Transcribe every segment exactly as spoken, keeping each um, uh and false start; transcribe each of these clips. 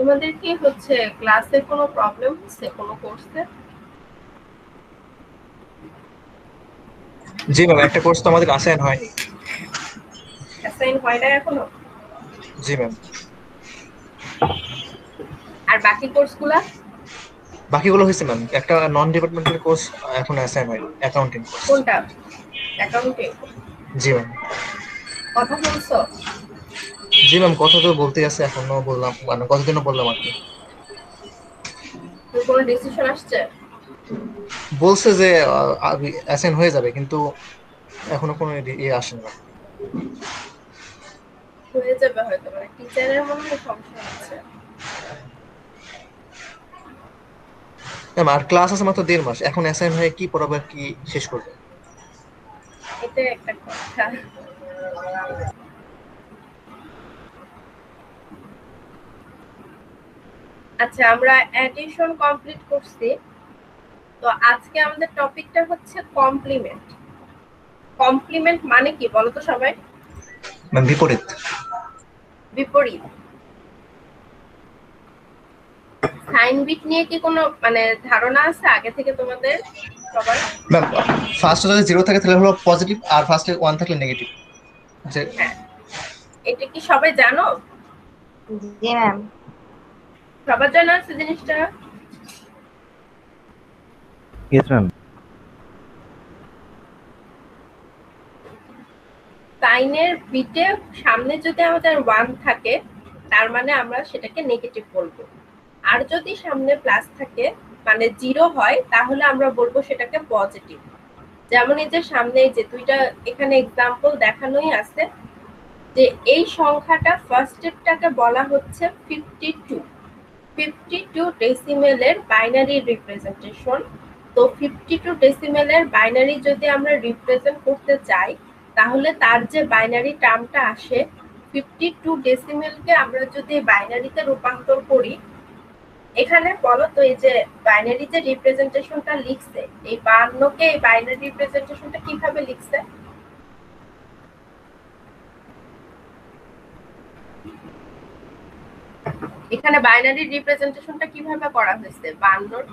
তোমাদের কি হচ্ছে ক্লাসে কোনো প্রবলেম হচ্ছে কোনো কোর্সে? জি ম্যাম, একটা কোর্স তো আমাদের অ্যাসাইন হয়নি। অ্যাসাইন হয় না এখনো? জি ম্যাম। আর বাকি কোর্সগুলা? বাকিগুলো হয়েছে ম্যাম, একটা নন ডিপার্টমেন্টাল কোর্স এখন অ্যাসাইন হয়নি, অ্যাকাউন্টিং কোর্স। কোনটা? অ্যাকাউন্টিং? জি ম্যাম। কথা বলছো? জি ম্যাম, কথা তো বলতে আছে, এখনো বললাম, মানে কতদিনও বললাম আর কি। তোর কোনো ডিসিশন আসছে? বলছে যে অ্যাসাইন হয়ে যাবে, কিন্তু এখনো কোনো ইয়ে আসেনি ম্যাম। হয়ে যাবে হয়তো, মানে টিচারের মনে হয় সমস্যা হচ্ছে। ম্যাম আর ক্লাস আছে মাত্র দেড় মাস, এখন অ্যাসাইন হয়ে কি পড়াবে আর কি শেষ করবে? এটাই একটা কথা। আচ্ছা, আমরা অ্যাডিশন কমপ্লিট করছি। তো আজকে আমাদের টপিকটা হচ্ছে কমপ্লিমেন্ট। কমপ্লিমেন্ট মানে কি বলো তো সবাই? ম্যাম বিপরীত। বিপরীত। সাইন বিট নিয়ে কি কোনো মানে ধারণা আছে আগে থেকে তোমাদের সবার? ম্যাম ফার্স্টে যদি জিরো থাকে তাহলে হলো পজিটিভ, আর ফার্স্টে ওয়ান থাকলে নেগেটিভ। যে হ্যাঁ, এটা কি সবাই জানো? জি ম্যাম। সবার জানা আছে জিনিসটা? Yes ma'am. সাইনের বিটে সামনে যদি আমাদের ওয়ান থাকে তার মানে আমরা সেটাকে নেগেটিভ বলবো, আর যদি সামনে প্লাস থাকে মানে জিরো হয় তাহলে আমরা বলবো সেটাকে পজিটিভ। যেমন এই যে সামনে যে দুইটা এখানে এক্সাম্পল দেখানোই আছে, যে এই সংখ্যাটা ফার্স্টেরটাকে বলা হচ্ছে ফিফটি টু। ফিফটি টু ডেসিমেলের বাইনারি রিপ্রেজেন্টেশন। তো ফিফটি টু ডেসিমেলের বাইনারি যদি আমরা রিপ্রেজেন্ট করতে চাই তাহলে তার যে বাইনারি টার্মটা আসে, ফিফটি টু ডেসিমেলকে আমরা যদি বাইনারিতে রূপান্তর করি, এখানে বলো তো এই যে বাইনারি যে রিপ্রেজেন্টেশনটা লিখছে, এই বায়ান্নকে এই বাইনারি রিপ্রেজেন্টেশনটা কিভাবে লিখছে? এখানে বাইনারি রিপ্রেজেন্টেশনটা কিভাবে করা হয়েছে বায়ান্নর?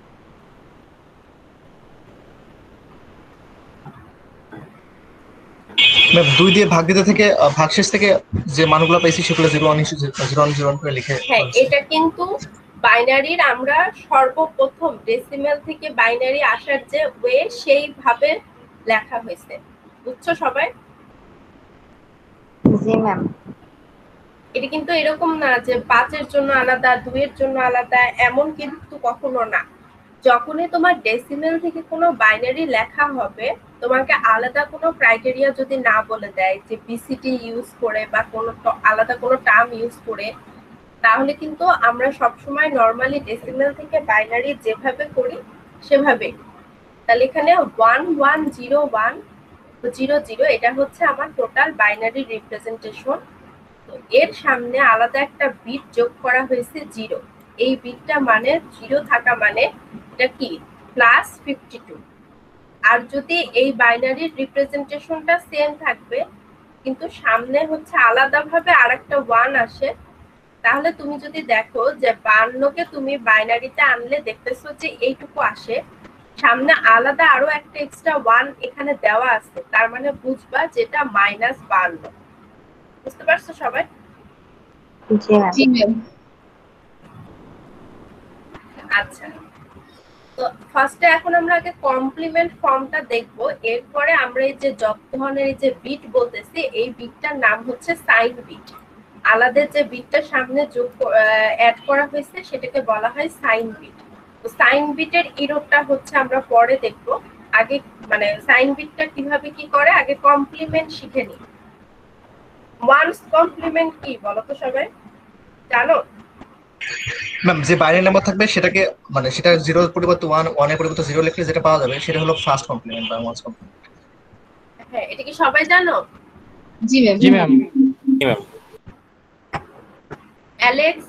ম্যাম দুই দিয়ে ভাগ দিতে থেকে আহ, ভাগশেষ থেকে যে মানগুলো পাইছি সেগুলো zero one zero one zero one করে লিখে হ্যাঁ, করেছি। এটা কিন্তু বাইনারির আমরা সর্বপ্রথম ডেসিমেল থেকে বাইনারি আসার যে ওয়ে সেইভাবে লেখা হয়েছে, বুঝছো সবাই? জি ম্যাম। এটা কিন্তু এরকম না যে পাঁচের জন্য আলাদা, দুইয়ের জন্য আলাদা, এমন কিন্তু কখনো না। যখনই তোমার ডেসিমেল থেকে কোনো বাইনারি লেখা হবে, তোমাকে আলাদা কোনো ক্রাইটেরিয়া যদি না বলে দেয় যে বিসিটি ইউজ করে বা কোনো আলাদা কোনো টার্ম ইউজ করে, তাহলে কিন্তু আমরা সবসময় নর্মালি ডেসিমেল থেকে বাইনারি যেভাবে করি সেভাবে। তাহলে এখানে one one zero one zero zero এটা হচ্ছে আমার টোটাল বাইনারি রিপ্রেজেন্টেশন। তো এর সামনে আলাদা একটা বিট যোগ করা হয়েছে জিরো। এই বিটটা মানে জিরো থাকা মানে এটা কি প্লাস ফিফটি টু। আর যদি এই বাইনারির রিপ্রেজেন্টেশনটা সেম থাকবে কিন্তু সামনে হচ্ছে আলাদাভাবে আরেকটা ওয়ান আসে, তাহলে তুমি যদি দেখো যে বায়ান্নকে তুমি বাইনারিতে আনলে দেখতেছো যে এইটুকু আসে, সামনে আলাদা আরো একটা এক্সট্রা ওয়ান এখানে দেওয়া আছে, তার মানে বুঝবা যেটা মাইনাস বায়ান্ন। বুঝতে পারছো সবাই? জি ম্যাম। আচ্ছা, তো ফার্স্টে এখন আমরা আগে কমপ্লিমেন্ট ফর্মটা দেখবো, এরপরে আমরা এই যে যত ধরনের এই যে বিট বলতেছি এই বিটটার নাম হচ্ছে সাইন বিট। আলাদা যে বিটটা সামনে যোগ অ্যাড করা হয়েছে সেটাকে বলা হয় সাইন বিট। তো সাইন বিটের ইরোডটা হচ্ছে আমরা পরে দেখবো। আগে মানে সাইন বিটটা কিভাবে কি করে আগে কমপ্লিমেন্ট শিখে নিই। ওয়ান্স কমপ্লিমেন্ট কি বলো তো সবাই, জানো? ম্যাম যে বাইনারি নাম্বার থাকবে সেটাকে, মানে সেটা জিরোর পরিবর্তে ওয়ান, ওয়ানের পরিবর্তে জিরো লিখলে যেটা পাওয়া যাবে সেটা হলো ফার্স্ট কমপ্লিমেন্ট বা ওয়ান্স কমপ্লিমেন্ট। হ্যাঁ, এটা কি সবাই জানো? জি ম্যাম। জি ম্যাম। জি ম্যাম। অ্যালেক্স?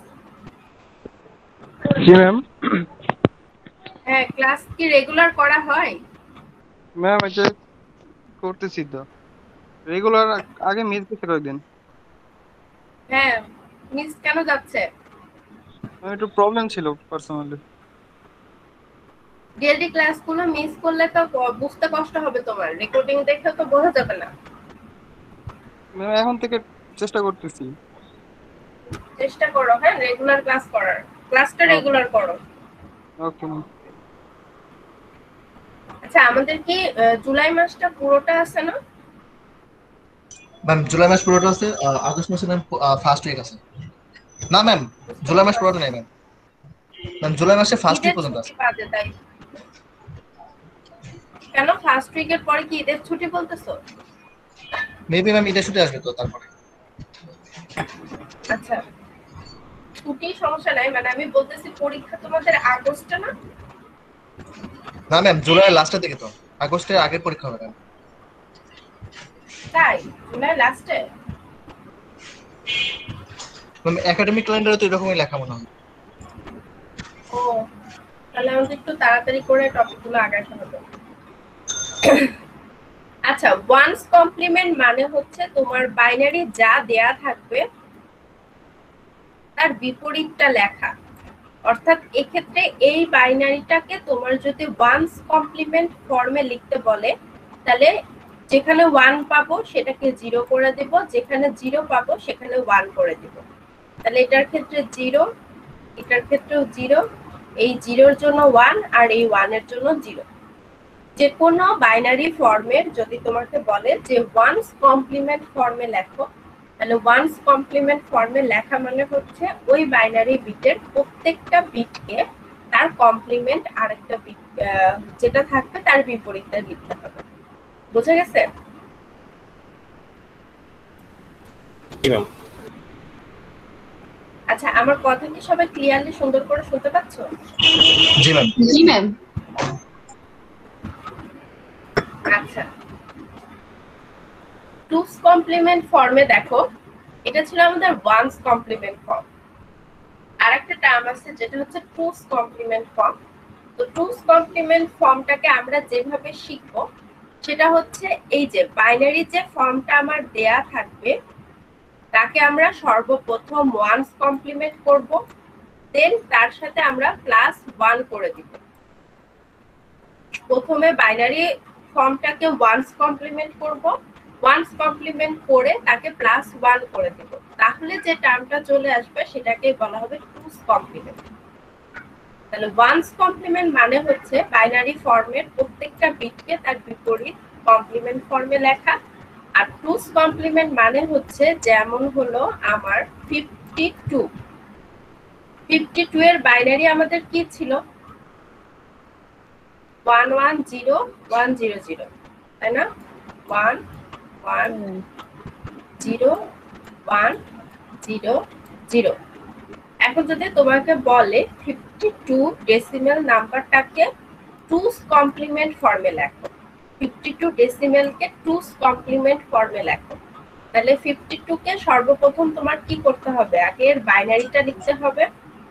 জি ম্যাম। হ্যাঁ, ক্লাস কি রেগুলার করা হয়? ম্যাম এটা করতেছি তো রেগুলার, আগে মিস গেছে কয়েকদিন। হ্যাঁ, মিস কেন যাচ্ছে? আমার একটু প্রবলেম ছিল পার্সোনালি। ডিএলডি ক্লাসগুলো মিস করলে তো ব- বুঝতে কষ্ট হবে, তোমার রেকর্ডিং দেখে তো বোঝা যাবে না। ম্যাম এখন থেকে চেষ্টা করতেছি। চেষ্টা করো, হ্যাঁ, রেগুলার ক্লাস করার, ক্লাসটা রেগুলার করো। Okay ma'am. আচ্ছা, আমাদের কি আহ, জুলাই মাসটা পুরোটা আছে না? ম্যাম জুলাই মাস পুরোটা আছে, আহ, আগস্ট মাসে ম্যাম ফার্স্ট উইক আছে। না ম্যাম, জুলাই মাস পুরোটা নেই ম্যাম। ম্যাম জুলাই মাসে ফার্স্ট উইক ঈদের পর্যন্ত ছুটি আছে। বাদে তাই? কেন ফার্স্ট উইকের পরে কি ঈদের ছুটি বলতেছো? মেবি ম্যাম ঈদের ছুটি আসবে তো তারপরে। আচ্ছা, ছুটি সমস্যা নাই, মানে আমি বলতেছি পরীক্ষা তোমাদের আগস্টে না? না ম্যাম জুলাই লাস্টের দিকে তো, আগস্টের আগের পরীক্ষা হবে ম্যাম। তাই জুলাই লাস্টে? ম্যাম একাডেমিক ক্যালেন্ডারে তো এরকমই লেখা মনে হয়। ও, তাহলে আমাদের একটু তাড়াতাড়ি করে টপিকগুলো আগাতে হবে। আচ্ছা, ওয়ান্স কমপ্লিমেন্ট মানে হচ্ছে তোমার বাইনারি যা দেয়া থাকবে তার বিপরীতটা লেখা। অর্থাৎ এক্ষেত্রে এই বাইনারিটাকে তোমার যদি ওয়ান্স কমপ্লিমেন্ট ফর্মে লিখতে বলে, তাহলে যেখানে ওয়ান পাবো সেটাকে জিরো করে দেব, যেখানে জিরো পাবো সেখানে ওয়ান করে দেব। তাহলে এটার ক্ষেত্রে জিরো, এটার ক্ষেত্রেও জিরো, এই জিরোর জন্য ওয়ান আর এই ওয়ানের জন্য জিরো। যে কোনো বাইনারি ফর্মের যদি তোমাকে বলে যে ওয়ান্স কমপ্লিমেন্ট ফর্মে লেখো, তাহলে ওয়ান্স কমপ্লিমেন্ট ফর্মে লেখা মানে হচ্ছে ওই বাইনারি বিটের প্রত্যেকটা বিটকে তার কমপ্লিমেন্ট আরেকটা বিট যেটা থাকবে তার বিপরীতে লিখতে হবে। বুঝা গেছে? জি ম্যাম। আচ্ছা, আমার কথা কি সবাই ক্লিয়ারলি সুন্দর করে শুনতে পাচ্ছ? জি ম্যাম। জি ম্যাম। আচ্ছা, টুস কমপ্লিমেন্ট ফর্মে দেখো, এটা ছিল আমাদের ওয়ান্স কমপ্লিমেন্ট ফর্ম। আর একটা টার্ম আছে যেটা হচ্ছে টুস কমপ্লিমেন্ট ফর্ম। তো টুস কমপ্লিমেন্ট ফর্মটাকে আমরা যেভাবে শিখবো সেটা হচ্ছে এই যে বাইনারি যে ফর্মটা আমার দেয়া থাকবে তাকে আমরা সর্বপ্রথম ওয়ান্স কমপ্লিমেন্ট করব, দেন তার সাথে আমরা প্লাস ওয়ান করে দিব। প্রথমে বাইনারি ফর্মটাকে ওয়ান্স কমপ্লিমেন্ট করব, ওয়ান্স কমপ্লিমেন্ট করে তাকে প্লাস ওয়ান করে দেব, তাহলে যে টার্মটা চলে আসবে সেটাকে বলা হবে টুস কমপ্লিমেন্ট। তাহলে ওয়ান্স কমপ্লিমেন্ট মানে হচ্ছে বাইনারি ফর্মের প্রত্যেকটা বিটকে তার বিপরীত কমপ্লিমেন্ট ফর্মে লেখা। আর টুস কমপ্লিমেন্ট মানে হচ্ছে যেমন হলো আমার ফিফটি টু, ফিফটি টু এর বাইনারি আমাদের কি ছিল? One one zero one zero zero, তাই না? One one zero one zero zero. এখন যদি তোমাকে বলে ফিফটি টু ডেসিমেল নাম্বারটাকে টুস কমপ্লিমেন্ট ফর্মে লেখো, ফিফটি টু ডেসিমেলকে টুস কমপ্লিমেন্ট ফর্মে লেখো, তাহলে ফিফটি টু কে সর্বপ্রথম তোমার কি করতে হবে? আগে এর বাইনারিটা লিখতে হবে,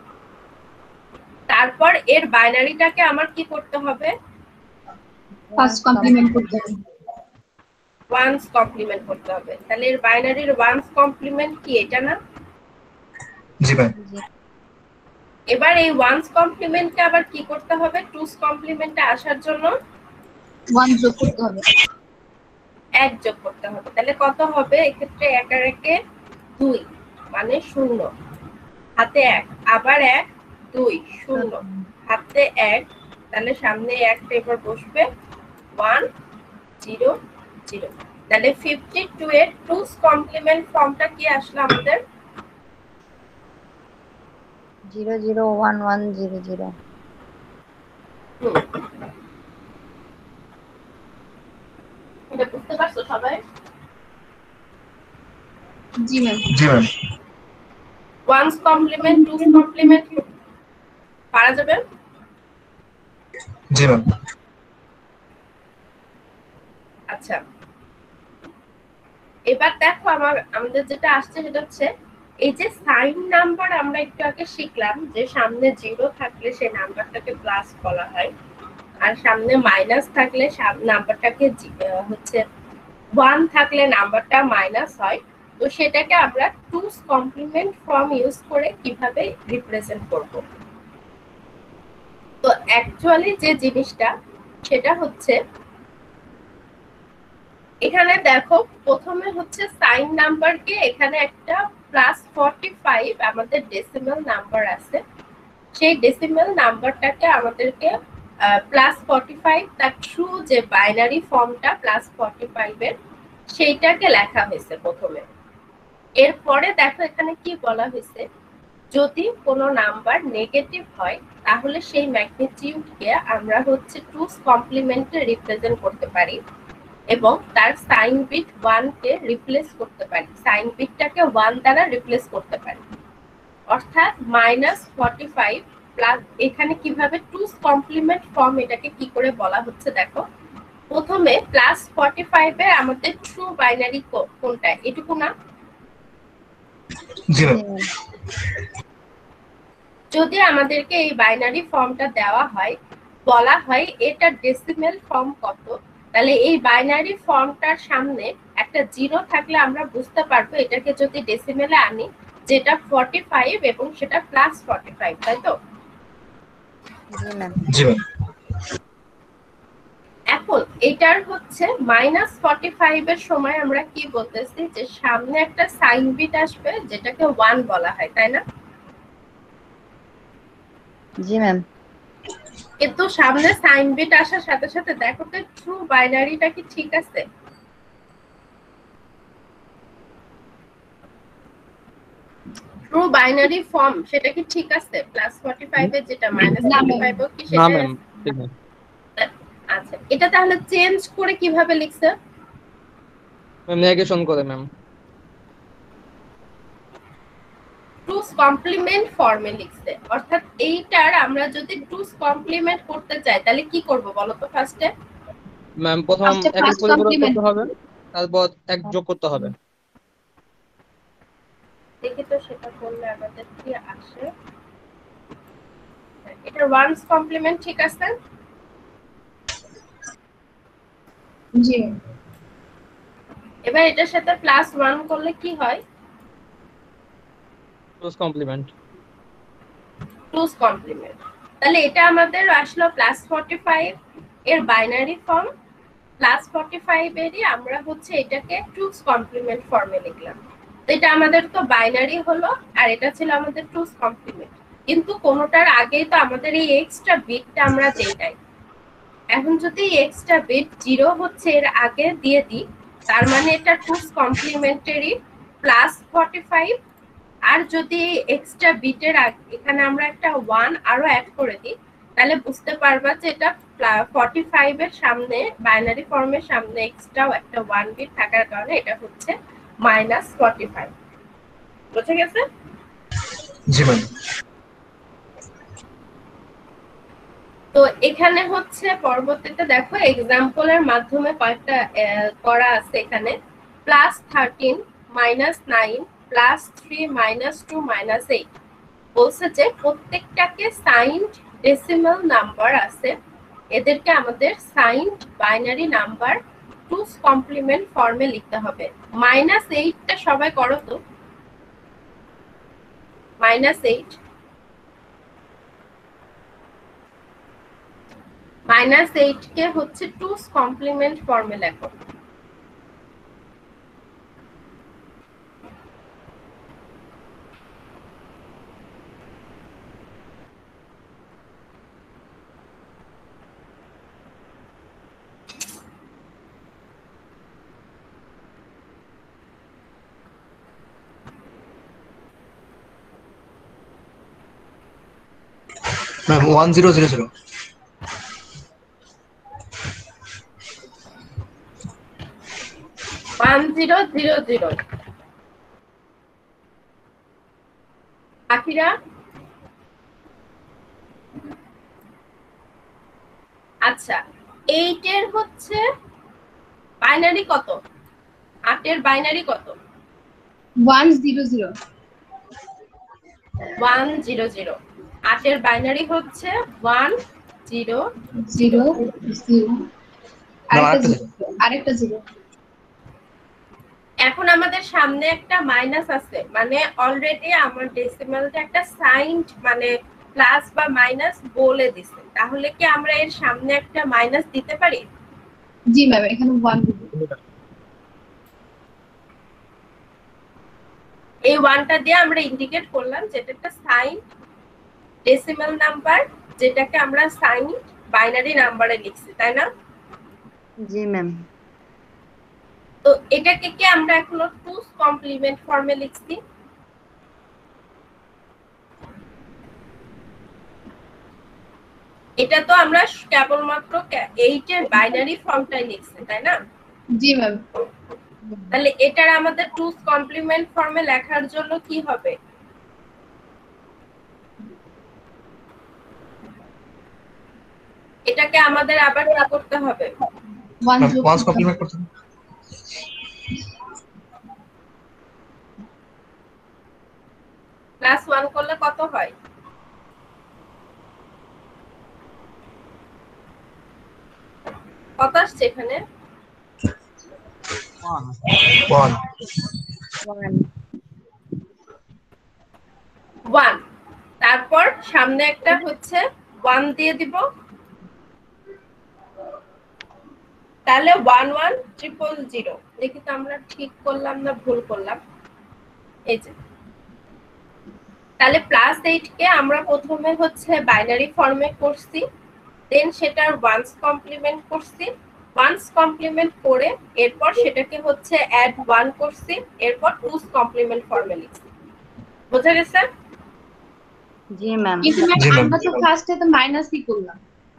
তারপর এর বাইনারিটাকে আমার কি করতে হবে? ফার্স্ট কমপ্লিমেন্ট করতে হবে। ওয়ান্স কমপ্লিমেন্ট করতে হবে। তাহলে এর বাইনারির ওয়ান্স কমপ্লিমেন্ট কি এটা না? জি ম্যাম। এবার এই ওয়ান্স কমপ্লিমেন্টকে আবার কি করতে হবে? টুস কমপ্লিমেন্টে আসার জন্য ওয়ান যোগ করতে হবে। এক যোগ করতে হবে। তাহলে কত হবে? এক্ষেত্রে এক আর একে দুই, মানে শূন্য, হাতে এক, আবার এক, দুই, শূন্য, হাতে এক, তাহলে সামনে একটা এবার বসবে, ওয়ান জিরো জিরো। তাহলে ফিফটি টু এর টুস কমপ্লিমেন্ট ফর্মটা কি আসলো আমাদের? Zero zero one one zero zero. এটা বুঝতে পারছো সবাই? জি ম্যাম। জি ma'am. One's complement two's complement পারা যাবে? জি ম্যাম। আচ্ছা, এবার দেখো আমার আমাদের যেটা আসছে সেটা হচ্ছে এই যে সাইন নাম্বার আমরা একটু আগে শিখলাম যে সামনে জিরো থাকলে সেই নাম্বারটাকে প্লাস বলা হয়, আর সামনে মাইনাস থাকলে নাম্বারটাকে হচ্ছে ওয়ান থাকলে নাম্বারটা মাইনাস হয়। তো সেটাকে আমরা টুস কমপ্লিমেন্ট ফর্ম ইউজ করে কিভাবে রিপ্রেজেন্ট করব। তো অ্যাকচুয়ালি যে জিনিসটা সেটা হচ্ছে এখানে দেখো প্রথমে হচ্ছে সাইন নাম্বারকে এখানে একটা প্লাস ফর্টি ফাইভ আমাদের ডেসিমাল নাম্বার আছে, সেই ডেসিমাল নাম্বারটাকে আমাদেরকে প্লাস ফর্টি ফাইভ তার ট্রু যে বাইনারি ফর্মটা প্লাস ফর্টি ফাইভ এর সেইটাকে লেখা হয়েছে প্রথমে। এরপরে দেখো এখানে কি বলা হয়েছে, যদি কোনো নাম্বার নেগেটিভ হয় তাহলে সেই ম্যাগনিটিউডকে আমরা হচ্ছে টুস কমপ্লিমেন্টে রিপ্রেজেন্ট করতে পারি এবং তার সাইন বিট ওয়ান কে রিপ্লেস করতে পারি, সাইন বিটটাকে ওয়ান দ্বারা রিপ্লেস করতে পারি। অর্থাৎ মাইনাস ফর্টি ফাইভ প্লাস এখানে কিভাবে টুস কমপ্লিমেন্ট ফর্ম এটাকে কি করে বলা হচ্ছে দেখো, প্রথমে প্লাস ফর্টি ফাইভ এর আমাদের ট্রু বাইনারি কোনটা, এটুকু না? জি ম্যাম। যদি আমাদেরকে এই বাইনারি ফর্মটা দেওয়া হয়, বলা হয় এটা ডেসিমেল ফর্ম কত, তাহলে এই বাইনারি ফর্মটার সামনে একটা জিরো থাকলে আমরা বুঝতে পারবো এটাকে যদি ডেসিমেলে আনি যেটা ফর্টি ফাইভ এবং সেটা প্লাস ফর্টি ফাইভ, তাই তো? জি ম্যাম। এখন এটার হচ্ছে মাইনাস ফর্টি ফাইভ এর সময় আমরা কি বলতেছি যে সামনে একটা সাইন বিট আসবে যেটাকে ওয়ান বলা হয়, তাই না? জি ম্যাম। কিন্তু সামনে সাইন বিট আসার সাথে সাথে দেখো তো ট্রু বাইনারিটা কি ঠিক আছে? ট্রু বাইনারি ফর্ম সেটা কি ঠিক আছে? প্লাস ফর্টি ফাইভ এর যেটা মাইনাস ফর্টি ফাইভ ও কি না সেটা? ম্যাম ঠিক না। আচ্ছা, এটা তাহলে চেঞ্জ করে কিভাবে লিখছে? ম্যাম নেগেশন করে ম্যাম। টুস কমপ্লিমেন্ট ফর্মে লিখছে, অর্থাৎ এইটার আমরা যদি টুস কমপ্লিমেন্ট করতে চাই তাহলে কি করব বলো তো? ফার্স্টে ম্যাম প্রথম First এ একের plus পরিপূরক complement। করতে হবে, তারপর এক যোগ করতে হবে। দেখি তো সেটা করলে আমাদের কি আসে। এটা ওয়ানস কমপ্লিমেন্ট ঠিক আছে? জি। এবার এটার সাথে প্লাস ওয়ান করলে কি হয়? টুস কমপ্লিমেন্ট। Two's complement. তাহলে এটা আমাদের আসলো প্লাস ফর্টি ফাইভ এর binary form, plus forty five এরই আমরা হচ্ছে এটাকে টুস কমপ্লিমেন্ট ফর্মে লিখলাম। তো এটা আমাদের তো বাইনারি হলো আর এটা ছিল আমাদের টুস কমপ্লিমেন্ট, কিন্তু কোনোটার আগেই তো আমাদের এই এক্সট্রা বিটটা আমরা দেই নাই। এখন যদি এক্সট্রা বিট জিরো হচ্ছে এর আগে দিয়ে দিই তার মানে এটা two's complementary plus forty five, আর যদি এক্সট্রা বিটের এখানে আমরা একটা ওয়ান আরো অ্যাড করে দিই তাহলে বুঝতে পারবা যে এটা ফর্টি ফাইভ এর সামনে বাইনারি ফর্মের সামনে এক্সট্রাও একটা ওয়ান বিট থাকার কারণে এটা হচ্ছে মাইনাস ফর্টি ফাইভ। বুঝে গেছে? জি ম্যাম। তো এখানে হচ্ছে পরবর্তীতে দেখো এক্সাম্পলের মাধ্যমে কয়েকটা করা আছে। এখানে plus thirteen minus nine plus three minus two minus eight বলছে যে প্রত্যেকটাকে সাইন্ড ডেসিমাল নাম্বার আছে, এদেরকে আমাদের signed binary number two's complement ফর্মে লিখতে হবে। মাইনাস এইটটা সবাই করো তো, মাইনাস এইট মাইনাস এইট কে হচ্ছে টুস কমপ্লিমেন্ট ফর্মে লেখো। Ma'am one zero zero zero. One zero zero zero. বাকিরা? আচ্ছা, এইট এর হচ্ছে বাইনারি কত? আট এর বাইনারি কত? One zero zero. One zero zero. আট এর বাইনারি হচ্ছে ওয়ান জিরো জিরো জিরো। না, আরেকটা আরেকটা জিরো, আরেকটা জিরো। এখন আমাদের সামনে একটা মাইনাস আছে, মানে অলরেডি আমার ডেসিমালটা একটা সাইন মানে প্লাস বা মাইনাস বলে দিছে, তাহলে কি আমরা এর সামনে একটা মাইনাস দিতে পারি? জি ম্যাম, এখানে ওয়ান দিব। এই ওয়ানটা দিয়ে আমরা ইন্ডিকেট করলাম যেটা একটা সাইন ডেসিমাল নাম্বার, যেটাকে আমরা সাইন বাইনারি নাম্বারে লিখছি, তাই না? জি ম্যাম। তো এটাকে কি আমরা এখনো টুস কমপ্লিমেন্ট ফর্মে লিখছি? এটা তো আমরা কেবলমাত্র এইট এর বাইনারি ফর্মটাই লিখছি, তাই না? জি ম্যাম। তাহলে এটার আমাদের টুস কমপ্লিমেন্ট ফর্মে লেখার জন্য কি হবে? এটাকে আমাদের আবার কি করতে হবে? ওয়ান ওয়ান্স কমপ্লিমেন্ট করতে হবে। প্লাস ওয়ান করলে কত হয়? কত আসছে এখানে? One one. তারপর সামনে একটা হচ্ছে ওয়ান দিয়ে দিব, তাহলে ওয়ান ওয়ান ট্রিপল জিরো। দেখি তো আমরা ঠিক করলাম না ভুল করলাম। এই যে তাহলে প্লাস এইট কে আমরা প্রথমে হচ্ছে বাইনারি ফর্মে করছি, দেন সেটার ওয়ান্স কমপ্লিমেন্ট করছি, ওয়ান্স কমপ্লিমেন্ট করে এরপর সেটাকে হচ্ছে অ্যাড ওয়ান করছি, এরপর টুস কমপ্লিমেন্ট ফর্মে লিখছি। বোঝা গেছে? জি ম্যাম। কিন্তু ম্যাম আমরা তো ফার্স্টে তো মাইনাসই করলাম।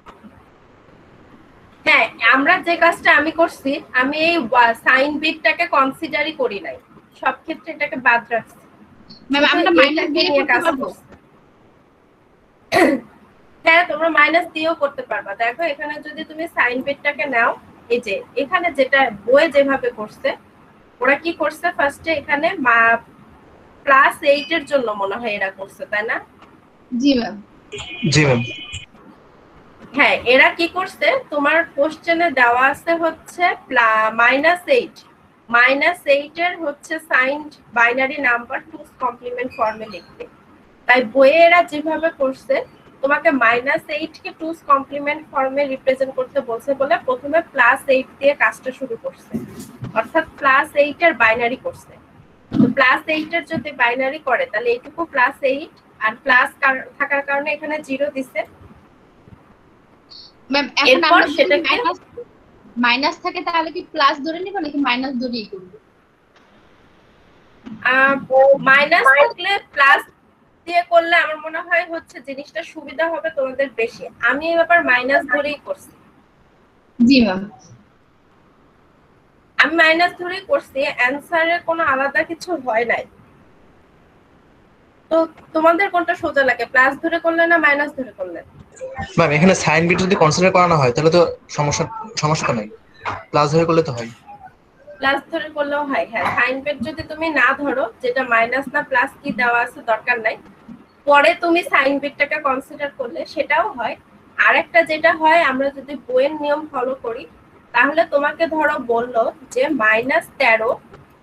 হ্যাঁ, আমরা যে কাজটা আমি করছি, আমি এই সাইন বিটটাকে কনসিডারই করি নাই, সব ক্ষেত্রে এটাকে বাদ রাখছি। ম্যাম আমরা মাইনাস দিয়ে নিয়ে কাজ করতে পারবো? করছি। হ্যাঁ, তোমরা মাইনাস দিয়েও করতে পারবা। দেখো এখানে যদি তুমি সাইন বিটটাকে নাও, এই যে এখানে যেটা বইয়ে যেভাবে করছে, ওরা কি করছে ফার্স্টে এখানে প্লাস এইট এর জন্য মনে হয় এরা করছে, তাই না? জি ম্যাম। জি ম্যাম। হ্যাঁ, এরা কি করছে, তোমার কোশ্চেনে দেওয়া আছে হচ্ছে মাইনাস এইট, মাইনাস এইট এর হচ্ছে sign binary number two's complement ফর্মে লিখতে। তাই বইয়ে এরা যেভাবে করছে, তোমাকে মাইনাস এইট কে টুস কমপ্লিমেন্ট ফর্মে রিপ্রেজেন্ট করতে বলছে বলে প্রথমে প্লাস এইট দিয়ে কাজটা শুরু করছে, অর্থাৎ প্লাস এইট এর বাইনারি করছে। তো প্লাস এইট এর যদি বাইনারি করে তাহলে এইটুকু প্লাস এইট, আর প্লাস থাকার কারণে এখানে জিরো দিছে। ম্যাম এখন আমরা সেটাকে মাইনাস থাকে তাহলে কি প্লাস ধরে নিব নাকি মাইনাস ধরেই করব? মাইনাস থাকলে প্লাস দিয়ে করলে আমার মনে হয় হচ্ছে জিনিসটা সুবিধা হবে তোমাদের বেশি। আমি এই ব্যাপার মাইনাস ধরেই করছি। জি ম্যাম। আমি মাইনাস ধরেই করছি, অ্যানসারে কোনো আলাদা কিছু হয় নাই। তো তোমাদের কোনটা সোজা লাগে, প্লাস ধরে করলে না মাইনাস ধরে করলে? ম্যাম এখানে সাইন বিট যদি কনসিডার করা না হয় তাহলে তো সমস্যা সমস্যা নাই, প্লাস ধরে করলে তো হয়। প্লাস ধরে করলেও হয়। হ্যাঁ, সাইন বিট যদি তুমি না ধরো, যেটা মাইনাস না প্লাস কি দেওয়া আছে দরকার নাই, পরে তুমি সাইন বিটটাকে কনসিডার করলে সেটাও হয়। আরেকটা যেটা হয়, আমরা যদি বইয়ের নিয়ম ফলো করি, তাহলে তোমাকে ধরো বললো যে মাইনাস তেরো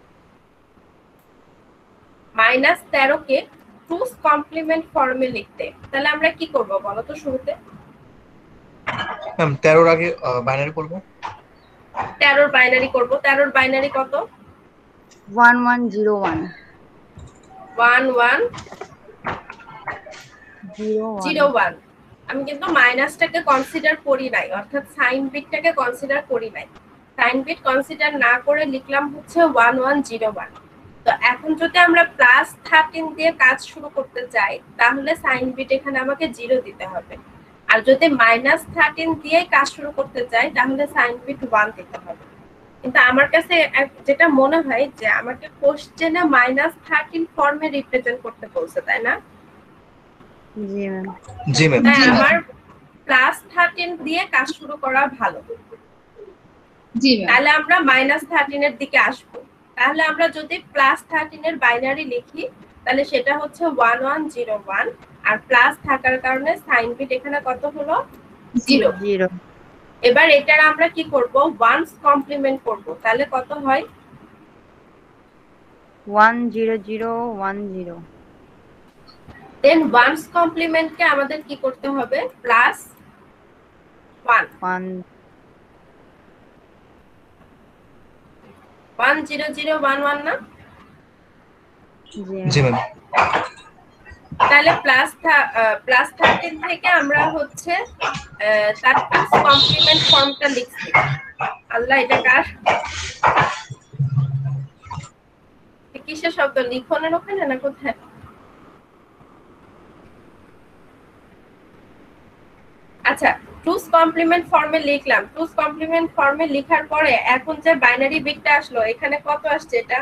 মাইনাস তেরো কে টুস কমপ্লিমেন্ট ফর্মে লিখতে, তাহলে আমরা কি করব বলো তো শুরুতে? ম্যাম তেরোর আগে বাইনারি করব। তেরোর বাইনারি করব। তেরোর বাইনারি কত? One one zero one one one zero zero one. আমি কিন্তু মাইনাসটাকে কনসিডার করি নাই, অর্থাৎ সাইন বিটটাকে কনসিডার করি নাই। সাইন বিট কনসিডার না করে লিখলাম হচ্ছে ওয়ান ওয়ান জিরো ওয়ান। তো এখন যদি আমরা প্লাস থার্টিন দিয়ে কাজ শুরু করতে চাই, তাহলে সাইন বিট এখানে আমাকে জিরো দিতে হবে। আর যদি মাইনাস থার্টিন দিয়ে কাজ শুরু করতে চাই, তাহলে সাইন বিট ওয়ান দিতে হবে। কিন্তু আমার কাছে যেটা মনে হয় যে আমাকে কোশ্চেনে মাইনাস থার্টিন ফর্মে রিপ্রেজেন্ট করতে বলছে, তাই না? জি ম্যাম। জি ম্যাম। তাই আমার প্লাস থার্টিন দিয়ে কাজ শুরু করা ভালো। জি ম্যাম। তাহলে আমরা মাইনাস থার্টিন এর দিকে আসবো। তাহলে আমরা যদি প্লাস থার্টিন এর বাইনারি লিখি, তাহলে সেটা হচ্ছে ওয়ান ওয়ান জিরো ওয়ান, আর প্লাস থাকার কারণে সাইন বিট এখানে কত হলো? জিরো। জিরো। এবার এটার আমরা কি করব? ওয়ান্স কমপ্লিমেন্ট করব। তাহলে কত হয়? One zero zero one zero. Then ones কমপ্লিমেন্টকে আমাদের কি করতে হবে? Plus one. One one zero zero one one না? জি ম্যাম। তাহলে প্লাস প্লাস থার্টিন থেকে আমরা হচ্ছে তার টুস কমপ্লিমেন্ট ফর্মটা লিখছি। আল্লাহ, এটা কার কিসের শব্দ? লিখনের ওখানে না কোথায়? আচ্ছা, টুস কমপ্লিমেন্ট ফর্মে লিখলাম। টুস কমপ্লিমেন্ট ফর্মে লেখার পরে এখন যে বাইনারি বিটটা আসলো, এখানে কত আসছে? এটা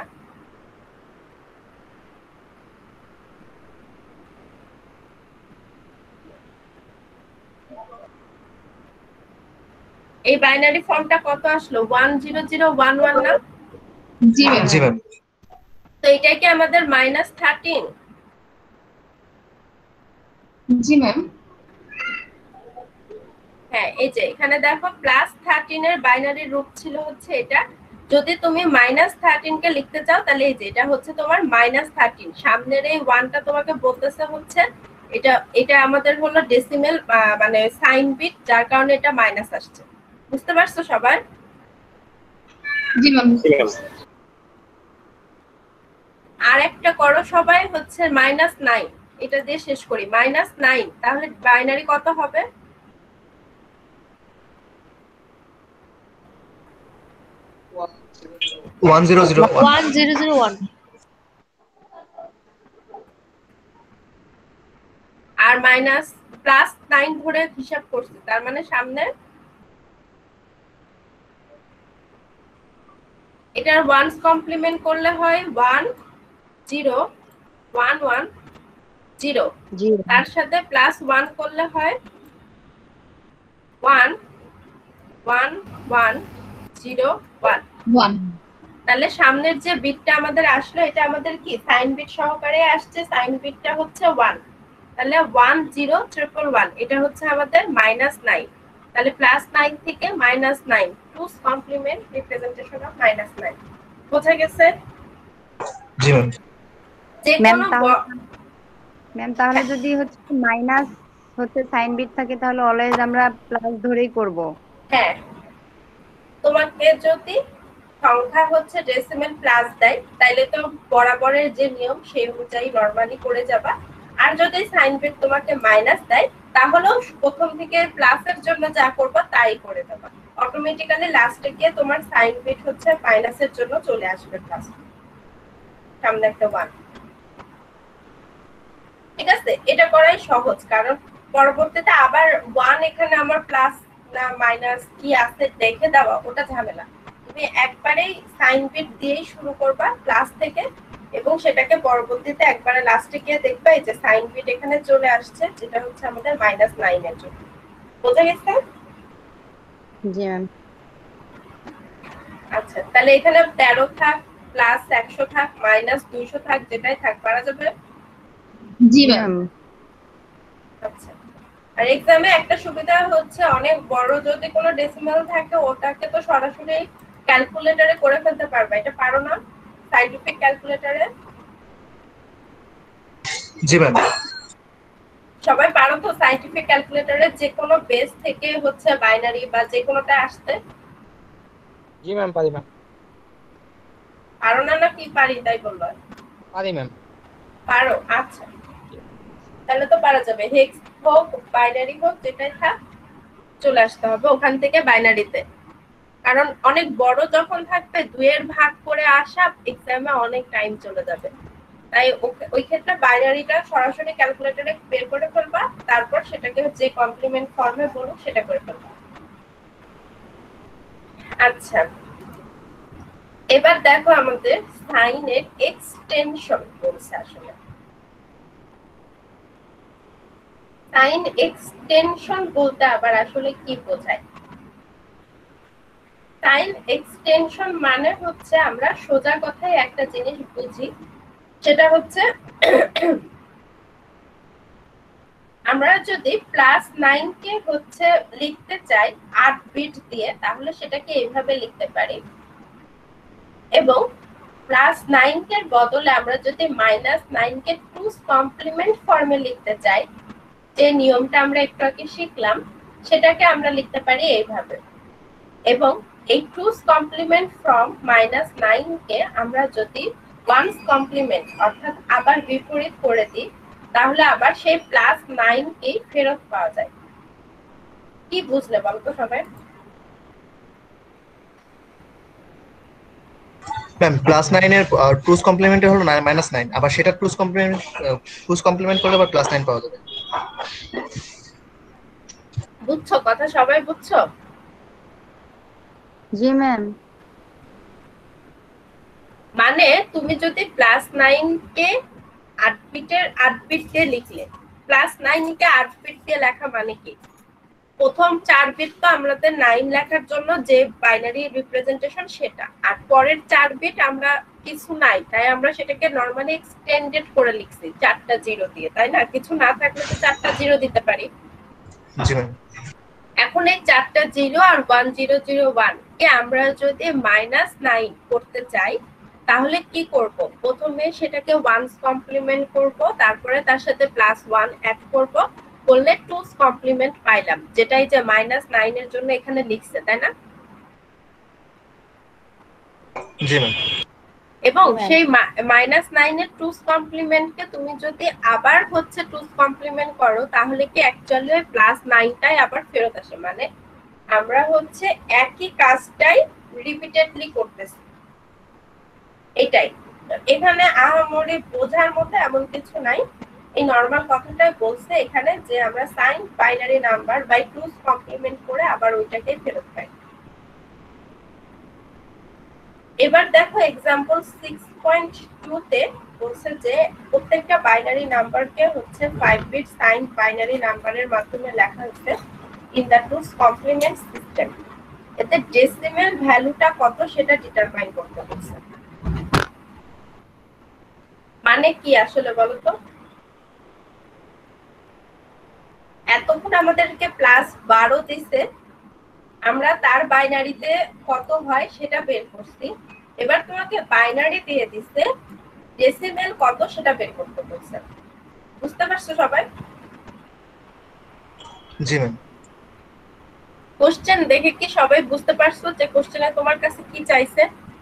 এই বাইনারি ফর্মটা কত আসলো? One zero zero one one না? জি ম্যাম। জি ম্যাম। তো এটা কি আমাদের মাইনাস থার্টিন? জি ম্যাম। হ্যাঁ, এই যে এখানে দেখো প্লাস থার্টিন এর বাইনারি রূপ ছিল হচ্ছে এটা। যদি তুমি মাইনাস থার্টিন কে লিখতে চাও তাহলে এই যে এটা হচ্ছে তোমার মাইনাস থার্টিন। সামনের এই ওয়ানটা তোমাকে বলতেছে হচ্ছে এটা এটা আমাদের হলো ডেসিমেল মানে সাইন বিট, যার কারণে এটা মাইনাস আসছে। বুঝতে পারছো সবাই? জি ম্যাম। জি ম্যাম। আর একটা করো সবাই হচ্ছে মাইনাস নাইন। এটা দিয়ে শেষ করি। মাইনাস নাইন, তাহলে বাইনারি কত হবে? One zero zero one. One zero zero one. আর মাইনাস প্লাস নাইন ধরে হিসাব করছি, তার মানে সামনে এটার ওয়ানস কমপ্লিমেন্ট করলে হয় one zero one one zero, zero. তার সাথে প্লাস ওয়ান করলে হয় one one one zero one. One. তাহলে সামনের যে বিটটা আমাদের আসলো এটা আমাদের কি সাইন বিট সহকারে আসছে। সাইন বিটটা হচ্ছে ওয়ান। তাহলে ওয়ান জিরো ট্রিপল ওয়ান, এটা হচ্ছে আমাদের মাইনাস নাইন। তাহলে প্লাস নাইন থেকে minus nine, two's complement representation of minus nine. বোঝা গেছে? জি ম্যাম। যে ম্যাম কোনো তাহলে ম্যাম তাহলে যদি হচ্ছে মাইনাস হচ্ছে সাইন বিট থাকে তাহলে অলওয়েজ আমরা প্লাস ধরেই করব। হ্যাঁ, তোমাকে যদি সংখ্যা হচ্ছে ডেসিমেল প্লাস দেয় তাইলে তো বরাবরের যে নিয়ম সেই অনুযায়ী নরমালি করে যাবা। আর যদি সাইন বিট তোমাকে মাইনাস দেয় তাহলেও প্রথম থেকে প্লাসের জন্য যা করবা তাই করে দেবা। অটোমেটিক্যালি লাস্টে গিয়ে তোমার সাইন বিট হচ্ছে মাইনাসের জন্য চলে আসবে প্লাস, সামনে একটা ওয়ান। ঠিক আছে? এটা করাই সহজ, কারণ পরবর্তীতে আবার ওয়ান এখানে আমার প্লাস না মাইনাস কি আছে দেখে দেওয়া ওটা ঝামেলা। তুমি একবারেই সাইন বিট দিয়েই শুরু করবা প্লাস থেকে, এবং সেটাকে পরবর্তীতে একবারে লাস্টে গিয়ে দেখবা এই যে সাইন বিট এখানে চলে আসছে, যেটা হচ্ছে আমাদের মাইনাস নাইন এর জন্য। বোঝা গেছে? জি ম্যাম। আচ্ছা, তাহলে এখানে তেরো থাক, প্লাস একশো থাক, মাইনাস দুইশো থাক, যেটাই থাক পারা যাবে। জি ম্যাম। আচ্ছা, আর এক্সামে একটা সুবিধা হচ্ছে অনেক বড় যদি কোনো ডেসিমাল থাকে ওটাকে তো সরাসরি ক্যালকুলেটরে করে ফেলতে পারবে। এটা পারো না সাইন্টিফিক ক্যালকুলেটরে? জি ম্যাম। সবাই পারো তো সাইন্টিফিক ক্যালকুলেটরে যে কোনো বেস থেকে হচ্ছে বাইনারি বা যে কোনোটা আসতে? জি ম্যাম পারি ম্যাম। পারো না নাকি পারি তাই বললো? পারি ম্যাম। পারো? আচ্ছা, তাহলে তো পারা যাবে। হেক্স হোক বাইনারি হোক যেটাই থাক চলে আসতে হবে ওখান থেকে বাইনারিতে। কারণ অনেক বড় যখন থাকবে দুইয়ের ভাগ করে আসা এক্সামে অনেক টাইম চলে যাবে। তাই ওই ক্ষেত্রে বাইনারিটা সরাসরি ক্যালকুলেটরে বের করে ফেলবা, তারপর সেটাকে যে কমপ্লিমেন্ট ফর্মে বলুক সেটা করে ফেলবা। আচ্ছা, এবার দেখো আমাদের সাইনের এক্সটেনশন বলছে। আসলে সাইন এক্সটেনশন বলতে আবার আসলে কি বোঝায়? সাইন এক্সটেনশন মানে হচ্ছে আমরা সোজা কথায় একটা জিনিস বুঝি, সেটা হচ্ছে আমরা যদি প্লাস নাইন কে হচ্ছে লিখতে চাই আট বিট দিয়ে তাহলে সেটাকে এইভাবে লিখতে পারি, এবং প্লাস নাইন এর বদলে আমরা যদি মাইনাস নাইন কে টুস কমপ্লিমেন্ট ফর্মে লিখতে চাই, যে নিয়মটা আমরা একটু আগে শিখলাম, সেটাকে আমরা লিখতে পারি এইভাবে। এবং এই two's complement from minus nine কে আমরা যদি ওয়ান্স কমপ্লিমেন্ট অর্থাৎ আবার বিপরীত করে দিই, তাহলে আবার সেই প্লাস নাইন কে ফেরত পাওয়া যায়। কি বুঝলে বলতো সবাই? ম্যাম প্লাস নাইন এর টুস কমপ্লিমেন্ট হলো মাইনাস নাইন, আবার সেটা টুস কমপ্লিমেন্ট টুস কমপ্লিমেন্ট করলে আবার প্লাস নাইন পাওয়া যাবে। বুঝছো কথা সবাই? বুঝছো? জি ম্যাম। মানে তুমি যদি প্লাস নাইন কে আট বিটের আট বিট দিয়ে লিখলে, প্লাস নাইন কে আট বিট দিয়ে লেখা মানে কি, প্রথম চার বিট তো আমাদের নাইন লেখার জন্য যে বাইনারি রিপ্রেজেন্টেশন সেটা, আর পরের চার বিট আমরা কিছু নাই, তাই আমরা সেটাকে নরমালি এক্সটেন্ডেড করে লিখছি চারটা জিরো দিয়ে, তাই না? কিছু না থাকলে তো চারটা জিরো দিতে পারি। জি ম্যাম। এখন এই চারটা জিরো আর ওয়ান জিরো জিরো ওয়ান কে আমরা যদি মাইনাস নাইন করতে চাই, তাহলে কি করব? প্রথমে সেটাকে ওয়ানস কমপ্লিমেন্ট করব, তারপরে তার সাথে প্লাস ওয়ান অ্যাড করব, করলে টুস কমপ্লিমেন্ট পাইলাম, যেটাই যে মাইনাস নাইন এর জন্য এখানে লিখছে, তাই না? জি ম্যাম। এবং সেই মাইনাস নাইন এর টুস কমপ্লিমেন্ট কে তুমি যদি আবার হচ্ছে টুস কমপ্লিমেন্ট করো, তাহলে কি অ্যাকচুয়ালি ওই প্লাস নাইনটাই আবার ফেরত আসে। মানে আমরা হচ্ছে একই কাজটাই রিপিটেডলি করতেছি, এটাই। এখানে আহামরি বোঝার মতো এমন কিছু নাই, এই নরমাল কথাটাই বলছে এখানে, যে আমরা sign binary number by two's complement করে আবার ওইটাকে ফেরত পাই। এবার দেখো এক্সাম্পল সিক্স পয়েন্ট টু তে বলছে যে প্রত্যেকটা বাইনারি নাম্বারকে হচ্ছে ফাইভ বিট সাইন বাইনারি নাম্বারের মাধ্যমে লেখা হচ্ছে in the two's complement system. এতে ডেসিমেল ভ্যালুটা কত সেটা ডিটারমাইন করতে হচ্ছে। মানে কি আসলে বলো তো? এতক্ষণ আমাদেরকে প্লাস বারো দিছে, আমরা তার বাইনারিতে কত হয় সেটা বের করছি। এবার তোমাকে বাইনারি দিয়ে দিছে, ডেসিমেল কত সেটা বের করতে বলছে। বুঝতে পারছো সবাই? জি ম্যাম। কোশ্চেন দেখে কি সবাই বুঝতে পারছো যে কোশ্চেনে তোমার কাছে কি চাইছে?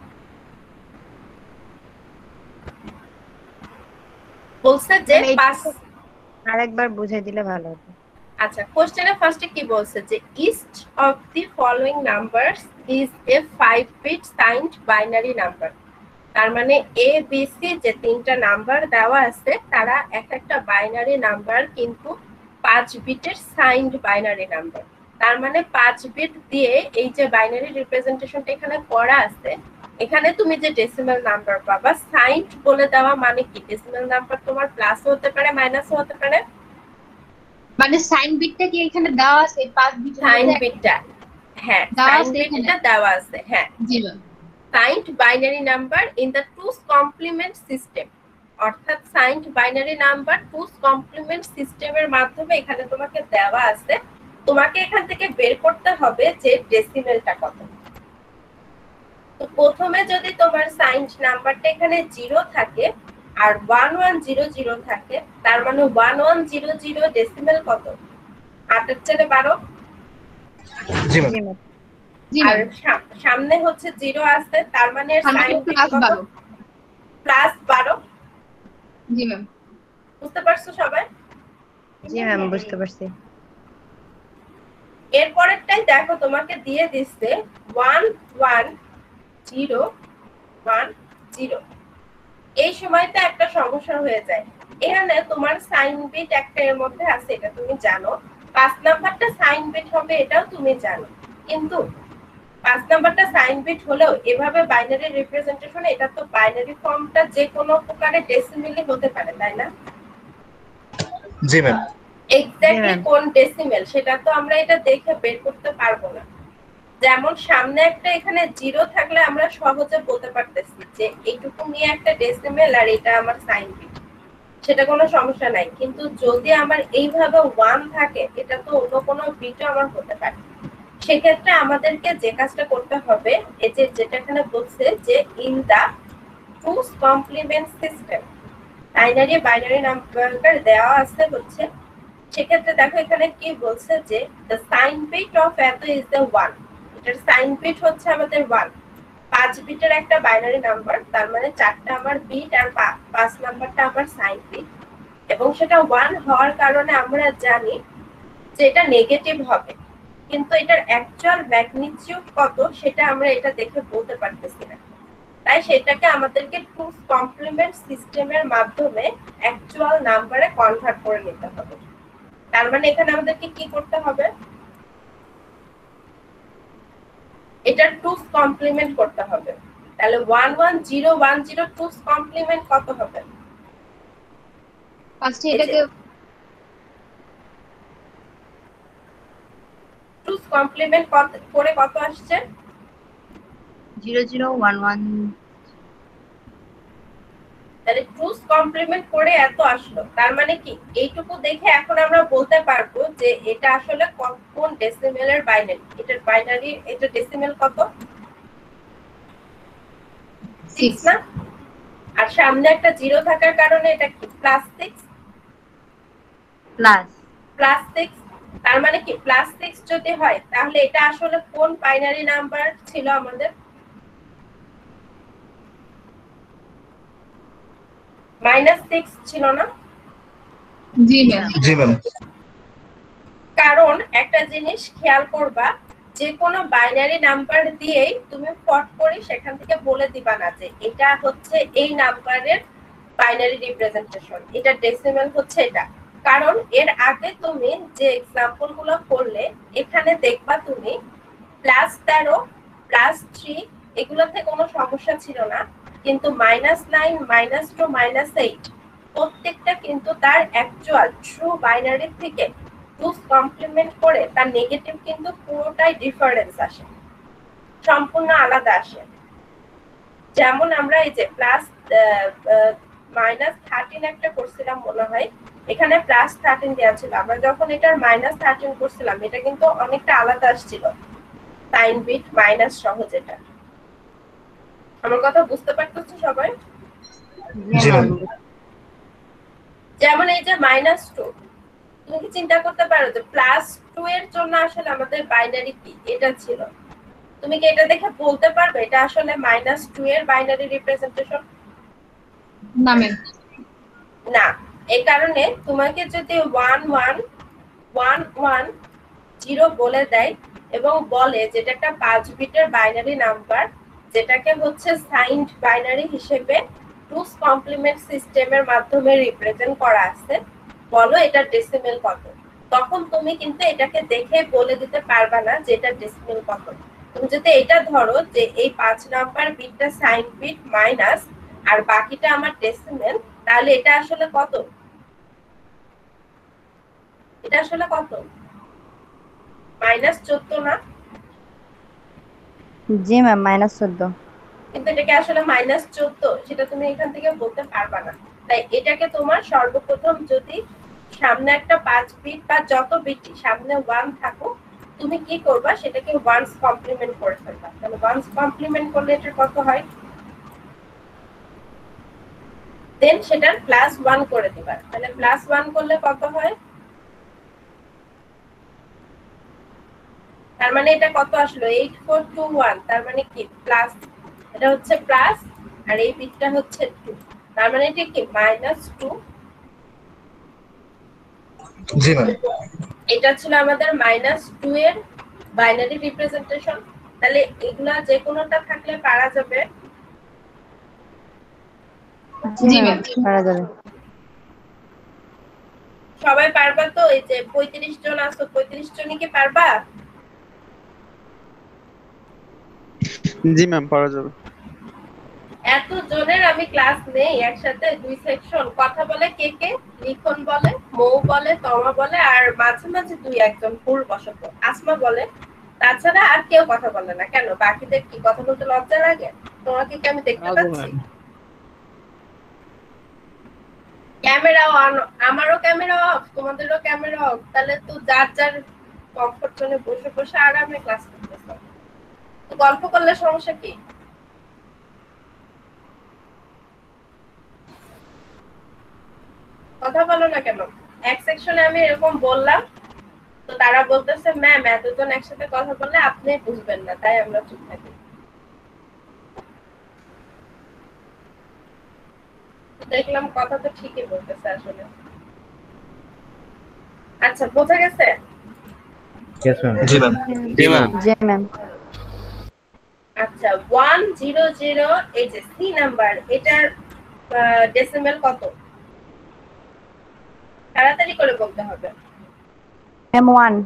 বলছে যে পাঁচ। আরেকবার বুঝিয়ে দিলে ভালো হতো। আচ্ছা, কোশ্চেনে ফার্স্টে কি বলছে যে each of the following numbers is a five bit signed binary number. তার মানে এ বি সি যে তিনটা নাম্বার দেওয়া আছে, তারা এক একটা বাইনারি নাম্বার, কিন্তু পাঁচ বিটের সাইন্ড বাইনারি নাম্বার। তার মানে পাঁচ বিট দিয়ে এই যে বাইনারি রিপ্রেজেন্টেশনটা এখানে করা আছে, এখানে তুমি যে ডেসিমাল নাম্বার পাবা, সাইন্ড বলে দেওয়া মানে কি, ডেসিমাল নাম্বার তোমার প্লাসও হতে পারে মাইনাসও হতে পারে। মানে সাইন বিটটা কি এখানে দেওয়া আছে পাঁচ বিট সাইন বিটটা, হ্যাঁ সাইন বিটটা দেওয়া আছে, হ্যাঁ। জি ma'am. Signed binary number in the two's complement system, অর্থাৎ signed binary number two's complement সিস্টেমের মাধ্যমে এখানে তোমাকে দেওয়া আছে। তোমাকে এখান থেকে বের করতে হবে যে ডেসিমেলটা কত। তো প্রথমে যদি তোমার সাইন্ড নাম্বারটা এখানে জিরো থাকে আর ওয়ান ওয়ান জিরো জিরো থাকে, তার মানে one one zero zero decimal কত? আটের চেয়ে বারো। জি ম্যাম। আর সামনে হচ্ছে জিরো আছে, তার মানে সাইন প্লাস বারো। প্লাস বারো। জি ম্যাম। বুঝতে পারছো সবাই? জি ম্যাম বুঝতে পারছি। এরপরেরটাই দেখো তোমাকে দিয়ে দিচ্ছে one one zero one zero. এই সময়টা একটা সমস্যা হয়ে যায়, এখানে তোমার সাইন বিট একটা এর মধ্যে আছে, এটা তুমি জানো। পাঁচ নাম্বারটা সাইন বিট হবে এটাও তুমি জানো, কিন্তু পাঁচ নাম্বারটা সাইন বিট হলেও এভাবে বাইনারি রিপ্রেজেন্টেশন, এটা তো বাইনারি ফর্মটা যে কোনো প্রকারে ডেসিমেলি হতে পারে, তাই না? জি ম্যাম। এক্স্যাক্টলি কোন ডেসিমেল সেটা তো আমরা এটা দেখে বের করতে পারবো না। যেমন সামনে একটা এখানে জিরো থাকলে আমরা সহজে বলতে পারতেছি যে এইটুকু নিয়ে একটা ডেসিমেল আর এটা আমার সাইন বিট, সেটা কোনো সমস্যা নাই। কিন্তু যদি আমার এইভাবে ওয়ান থাকে, এটা তো অন্য কোনো বিটও আমার হতে পারে। সেক্ষেত্রে আমাদেরকে যে কাজটা করতে হবে, এই যে যেটা এখানে বলছে যে in the two's complement system binary binary number দেওয়া আছে হচ্ছে সেক্ষেত্রে দেখো এখানে কি বলছে যে the sign bit of এত is the one এটার সাইন বিট হচ্ছে আমাদের ওয়ান পাঁচ বিটের একটা বাইনারি নাম্বার তার মানে চারটা আমার বিট আর পাঁচ নাম্বারটা আমার সাইন বিট এবং সেটা ওয়ান হওয়ার কারণে আমরা জানি যে এটা নেগেটিভ হবে কিন্তু এটার অ্যাকচুয়াল ম্যাগনিটিউড কত সেটা আমরা এটা দেখে বলতে পারতেছি না তাই সেটাকে আমাদেরকে টুস কমপ্লিমেন্ট সিস্টেমের মাধ্যমে অ্যাকচুয়াল নাম্বারে কনভার্ট করে নিতে হবে তার মানে এখানে আমাদেরকে কি করতে হবে এটা টুস কমপ্লিমেন্ট করতে হবে তাহলে one one zero one zero two's complement কত হবে ফার্স্টে এটাকে টুস কমপ্লিমেন্ট করে কত আসছে জিরো জিরো ওয়ান ওয়ান তাহলে টুস কমপ্লিমেন্ট করে এত আসলো তার মানে কি এইটুকু দেখে এখন আমরা বলতে পারবো যে এটা আসলে কোন ডেসিমেলের বাইনারি এটার বাইনারি এটা ডেসিমেল কত সিক্স না আর সামনে একটা জিরো থাকার কারণে এটা কি plus six plus plus six তার মানে কি প্লাস সিক্স যদি হয় তাহলে এটা আসলে কোন বাইনারি নাম্বার ছিল আমাদের মাইনাস সিক্স ছিল না জি ম্যাম জি ম্যাম কারণ একটা জিনিস খেয়াল করবা যে কোনো বাইনারি নাম্বার দিয়েই তুমি ফট করে সেখান থেকে বলে দিবা না যে এটা হচ্ছে এই নাম্বারের বাইনারি রিপ্রেজেন্টেশন এটা ডেসিমেল হচ্ছে এটা কারণ এর আগে তুমি যে এক্সাম্পল গুলো করলে এখানে দেখবা তুমি প্লাস তেরো প্লাস থ্রি এগুলোতে কোনো সমস্যা ছিল না কিন্তু minus nine minus two minus eight প্রত্যেকটা কিন্তু তার অ্যাকচুয়াল ট্রু বাইনারি থেকে টুস কমপ্লিমেন্ট করে তার নেগেটিভ কিন্তু পুরোটাই ডিফারেন্স আসে সম্পূর্ণ আলাদা আসে যেমন আমরা এই যে প্লাস মাইনাস থার্টিন একটা করছিলাম মনে হয় এখানে প্লাস থার্টিন দেওয়া ছিল আমরা যখন এটার মাইনাস থার্টিন করছিলাম এটা কিন্তু অনেকটা আলাদা আসছিল সাইন বিট মাইনাস সহ যেটা আমার কথা বুঝতে পারতেছো সবাই জি ম্যাম যেমন এই যে মাইনাস টু তুমি কি চিন্তা করতে পারো যে প্লাস টু এর জন্য আসলে আমাদের বাইনারি কি এটা ছিল তুমি কি এটা দেখে বলতে পারবে এটা আসলে মাইনাস টু এর বাইনারি রিপ্রেজেন্টেশন না ম্যাম না এই কারণে তোমাকে যদি one one one one zero বলে দেয় এবং বলে যেটা একটা পাঁচ বিটের বাইনারি নাম্বার যেটাকে হচ্ছে সাইন্ড বাইনারি হিসেবে টুস কমপ্লিমেন্ট সিস্টেমের মাধ্যমে রিপ্রেজেন্ট করা আছে বলো এটা ডেসিমেল কত তখন তুমি কিন্তু এটাকে দেখে বলে দিতে পারবা না যে এটা ডেসিমেল কত তুমি যদি এটা ধরো যে এই পাঁচ নাম্বার বিটটা সাইন বিট মাইনাস আর বাকিটা আমার ডেসিমেল তাহলে এটা আসলে কত এটা আসলে কত মাইনাস চোদ্দ না জি ম্যাম মাইনাস চোদ্দ কিন্তু এটাকে আসলে মাইনাস চোদ্দ সেটা তুমি এখান থেকে বলতে পারবা না তাই এটাকে তোমার সর্বপ্রথম যদি সামনে একটা পাঁচ বিট বা যত বিট সামনে ওয়ান থাকুক তুমি কি করবা সেটাকে ওয়ান্স কমপ্লিমেন্ট করে ফেলবা তাহলে ওয়ান্স কমপ্লিমেন্ট করলে এটা কত হয় দেন সেটা প্লাস ওয়ান করে দিবা তাহলে প্লাস ওয়ান করলে কত হয় তার মানে এটা কত আসলো এইট ফোর টু ওয়ান তার মানে কি প্লাস এটা হচ্ছে প্লাস আর এই বিটটা হচ্ছে টু তার মানে এটা কি মাইনাস টু জি ম্যাম এটা ছিল আমাদের মাইনাস টু এর বাইনারি রিপ্রেজেন্টেশন তাহলে এগুলা যে কোনোটা থাকলে পারা যাবে জি ম্যাম পারা যাবে সবাই পারবা তো এই যে পঁয়ত্রিশ জন আছো পঁয়ত্রিশ জনই কি পারবা জি ম্যাম পারা যাবে এত জনের আমি ক্লাস নেই একসাথে দুই সেকশন কথা বলে কে কে লিখন বলে মৌ বলে তমা বলে আর মাঝে মাঝে দুই একজন ভুল বসত আসমা বলে তাছাড়া আর কেউ কথা বলে না কেন বাকিদের কি কথা বলতে লজ্জা লাগে তোমাকে কি আমি দেখতে পাচ্ছি ক্যামেরা অন আমারও ক্যামেরা অফ তোমাদেরও ক্যামেরা অফ তাহলে তো যার যার কমফোর্ট জোনে বসে বসে আরামে ক্লাস করতেছ তো গল্প করলে সমস্যা কি কথা বলো না কেন? এক সেকশনে আমি এরকম বললাম, তো তারা বলতেছে ম্যাম এতজন একসাথে কথা বললে আপনি বুঝবেন না, তাই আমরা চুপ থাকি। দেখলাম কথা তো ঠিকই বলতেছে আসলে। আচ্ছা, বোঝা গেছে? Yes, ma'am. জি ম্যাম। জি ম্যাম। জি ম্যাম। আচ্ছা, ওয়ান জিরো জিরো এই যে সি নাম্বার, এটার ডেসিমেল কত? তাড়াতাড়ি করে বলতে হবে। Ma'am one.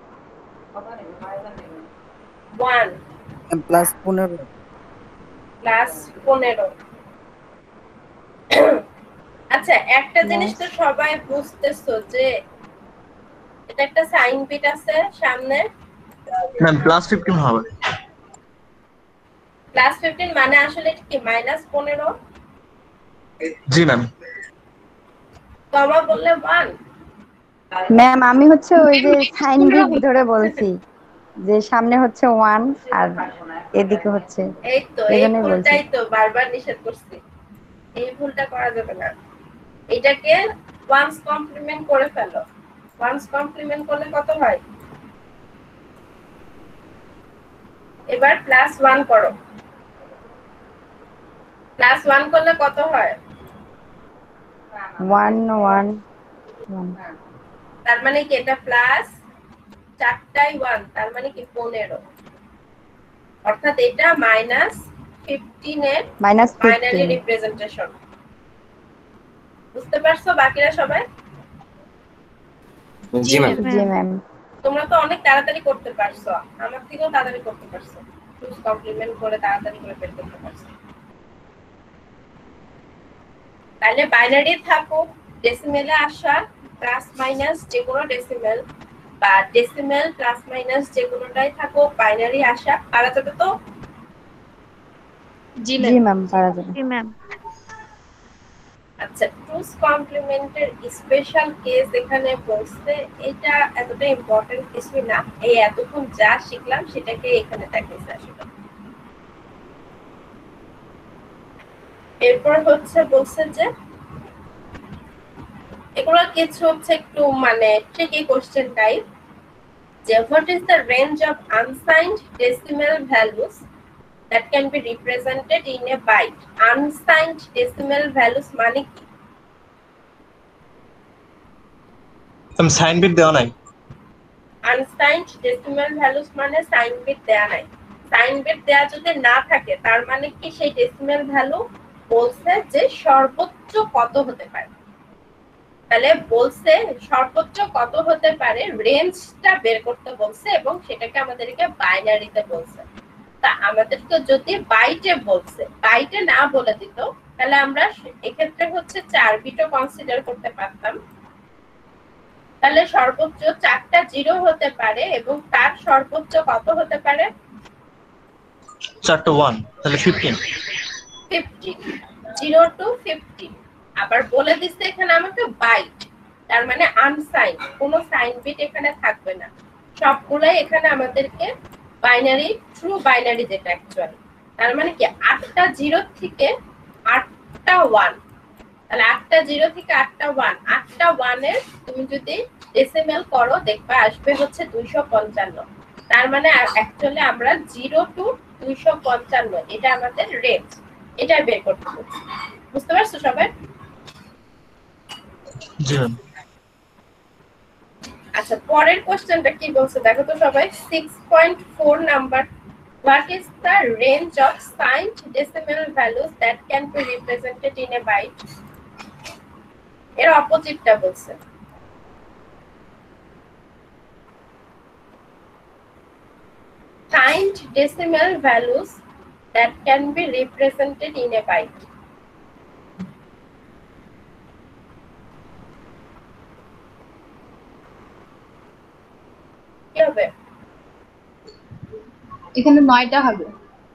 ওয়ান প্লাস পনেরো। প্লাস পনেরো। আচ্ছা, একটা জিনিস তো সবাই বুঝতেছো যে এটা একটা সাইন বিট আছে সামনে। ম্যাম প্লাস ফিফটিন হবে। প্লাস ফিফটিন মানে আসলে এটা কি মাইনাস পনেরো? জি ম্যাম। কমা বললে ওয়ান। ম্যাম আমি হচ্ছে ওই যে সাইন বিট ধরে বলছি যে সামনে হচ্ছে ওয়ান আর এদিকে হচ্ছে, এই তো এই এজন্যই বলছি। ভুলটাই তো বারবার নিষেধ করছি, এই ভুলটা করা যাবে না। এটাকে ওয়ান্স কমপ্লিমেন্ট করে ফেলো। ওয়ান্স কমপ্লিমেন্ট করলে কত হয়? এবার প্লাস ওয়ান করো। প্লাস ওয়ান করলে কত হয়? One one one. তার মানে কি এটা প্লাস চারটাই ওয়ান, তার মানে কি পনেরো। অর্থাৎ এটা মাইনাস ফিফটিন এর মাইনাস বাইনারি ফিফটিন। রিপ্রেজেন্টেশন। বুঝতে পারছো বাকিরা সবাই? জি ম্যাম। জি ম্যাম। তোমরা তো অনেক তাড়াতাড়ি করতে পারছো, আমার থেকেও তাড়াতাড়ি করতে পারছো, টুস কমপ্লিমেন্ট করে তাড়াতাড়ি করে বের করতে পারছো। তাহলে বাইনারি থাকুক, ডেসিমেলে আসা, প্লাস মাইনাস যে কোনো ডেসিমেল বা ডেসিমেল প্লাস মাইনাস যে কোনোটাই থাকুক, বাইনারি আসা পারা যাবে তো? জি ম্যাম পারা যাবে। জি ম্যাম। আচ্ছা, টুস কমপ্লিমেন্টের স্পেশাল কেস এখানে বলছে, এটা এতটা ইম্পর্টেন্ট কিছু না, এই এতক্ষণ যা শিখলাম সেটাকে এখানে দেখাইছে আসলে। এরপর হচ্ছে বলছে যে এগুলো কিছু হচ্ছে একটু মানে ট্রিকি কোশ্চেন টাইপ, যে what is the range of unsigned decimal values that can be represented in a byte? Unsigned decimal values মানে কি? ম্যাম সাইন বিট দেওয়া নাই। আনসাইন্ড ডেসিমাল ভ্যালুস মানে সাইন বিট দেয়া নাই। সাইন বিট দেয়া যদি না থাকে তার মানে কি সেই ডেসিমাল ভ্যালু বলছে যে সর্বোচ্চ কত হতে পারে। তাহলে বলছে সর্বোচ্চ কত হতে পারে, রেঞ্জটা বের করতে বলছে এবং সেটাকে আমাদেরকে বাইনারিতে বলছে। তা আমাদেরকে যদি বাইটে বলছে, বাইটে না বলে দিত তাহলে আমরা এক্ষেত্রে হচ্ছে চার বিটও কনসিডার করতে পারতাম। তাহলে সর্বোচ্চ চারটা জিরো হতে পারে এবং তার সর্বোচ্চ কত হতে পারে? চারটা ওয়ান, তাহলে fifteen. Fifteen, zero two fifteen. আবার বলে দিচ্ছে এখানে আমাকে বাইট, তার মানে আনসাইন, কোনো সাইন বিট এখানে থাকবে না, সবগুলাই এখানে আমাদেরকে বাইনারি, ট্রু বাইনারি যেটা অ্যাকচুয়ালি। তার মানে কি আটটা জিরো থেকে আটটা ওয়ান, তাহলে আটটা জিরো থেকে আটটা ওয়ান, আটটা ওয়ানের তুমি যদি ডেসিমেল করো দেখবা আসবে হচ্ছে দুইশো পঞ্চান্ন। তার মানে অ্যাকচুয়ালি আমরা জিরো টু দুইশো পঞ্চান্ন এটা আমাদের রেঞ্জ, এটা বের করতে হবে। বুঝতে পারছো সবাই? জি ম্যাম। আচ্ছা, পরের কোশ্চেনটা কি বলছে দেখো তো সবাই, six point four number, what is the range of signed decimal values that can be represented in a byte? এর অপোজিটটা বলছে। Signed decimal values that can be represented in a byte. কি হবে? এখানে নয়টা হবে।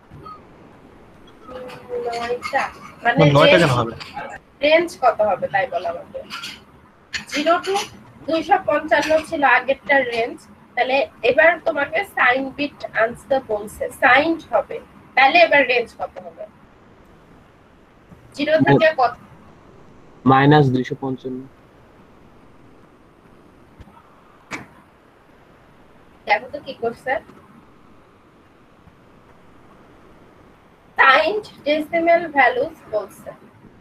নয়টা মানে নয়টা কেন হবে? রেঞ্জ কত হবে তাই বলা আমাকে। জিরো টু দুইশো পঞ্চান্ন ছিল আগেরটার রেঞ্জ, তাহলে এবার তোমাকে সাইন বিট আনতে বলছে, সাইন্ড হবে, তাহলে এবার রেঞ্জ কত হবে? জিরো থেকে কত? মাইনাস দুইশো পঞ্চান্ন। দেখো তো কি করছে। সাইন্ড ডেসিমেল ভ্যালুস বলছে।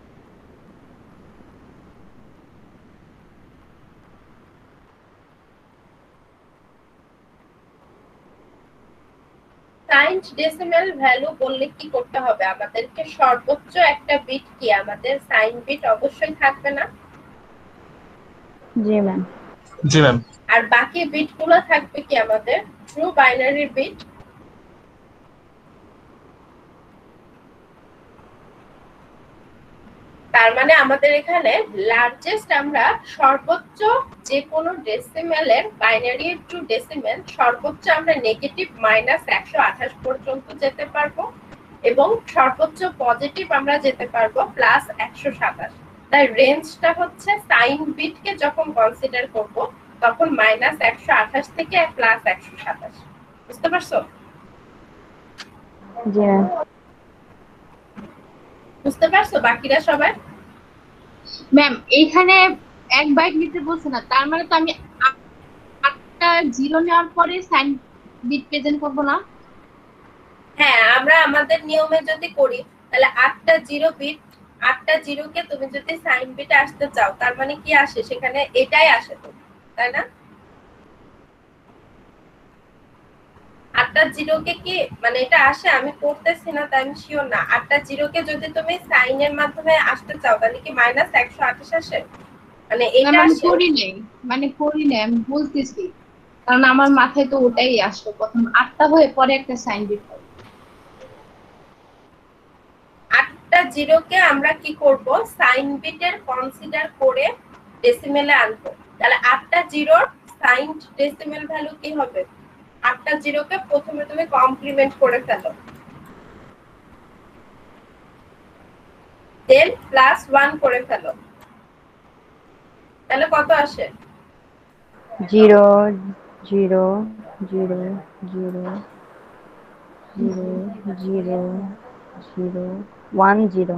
সাইন্ড ডেসিমেল ভ্যালু বললে কি করতে হবে আমাদেরকে? সর্বোচ্চ একটা বিট কি আমাদের সাইন বিট অবশ্যই থাকবে না? জি ম্যাম। জি ম্যাম। আর বাকি বিটগুলো থাকবে কি আমাদের ট্রু বাইনারি বিট। তার মানে আমাদের এখানে লার্জেস্ট আমরা সর্বোচ্চ যে কোনো ডেসিমেলের বাইনারি টু ডেসিমেল সর্বোচ্চ আমরা নেগেটিভ মাইনাস একশো আঠাশ পর্যন্ত যেতে পারবো এবং সর্বোচ্চ পজিটিভ আমরা যেতে পারবো প্লাস একশো সাতাশ। তাই রেঞ্জটা হচ্ছে সাইন বিটকে যখন কনসিডার করব তখন মাইনাস একশো আঠাশ থেকে প্লাস একশো সাতাশ। বুঝতে পারছো? জি ম্যাম। বুঝতে পারছো বাকিরা সবাই? ম্যাম এইখানে এক বাইট নিতে বলছে না, তার মানে তো আমি আ- আটটা জিরো নেওয়ার পরে সাইন বিট প্রেজেন্ট করবো না? হ্যাঁ, আমরা আমাদের নিয়মে যদি করি তাহলে আটটা জিরো বিট, আটটা জিরোকে তুমি যদি সাইন বিটে আসতে চাও তার মানে কি আসে সেখানে? এটাই আসে তো, তাই না? আটটা জিরোকে কি মানে এটা আসে? আমি করতেছি না তাই আমি শিওর না। আটটা জিরোকে যদি তুমি সাইনের মাধ্যমে আসতে চাও তাহলে কি মাইনাস একশো আঠাশ আসে? মানে এটা ম্যাম আমি আসে। করি নাই, মানে করি নাই, আমি বলতেছি কারণ আমার মাথায় তো ওটাই আসলো, প্রথম আটটা হয়ে পরে একটা সাইন বিট হবে। আটটা জিরোকে আমরা কি করব? সাইন বিটের কনসিডার করে ডেসিমেলে আনবো। তাহলে আটটা জিরোর সাইন ডেসিমেল ভ্যালু কি হবে? আটটা জিরোকে প্রথমে তুমি কমপ্লিমেন্ট করে ফেলো, দেন প্লাস ওয়ান করে ফেলো, তাহলে কত আসে? Zero zero zero zero zero zero zero one zero.